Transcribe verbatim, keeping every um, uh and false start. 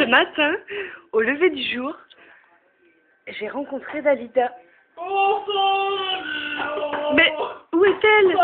ce matin, au lever du jour, j'ai rencontré Dalida. Mais où est-elle?